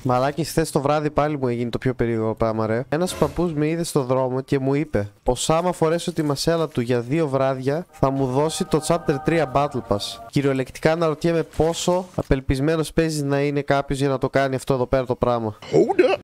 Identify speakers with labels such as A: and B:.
A: Μαλάκι, χθες το βράδυ πάλι μου έγινε το πιο περίεργο πράγμα, ρε. Ένας παππούς με είδε στο δρόμο και μου είπε πως άμα φορέσω τη μασέλα του για 2 βράδια θα μου δώσει το Chapter 3 Battle Pass. Κυριολεκτικά αναρωτιέμαι πόσο απελπισμένος παίζει να είναι κάποιος για να το κάνει αυτό εδώ πέρα το πράγμα.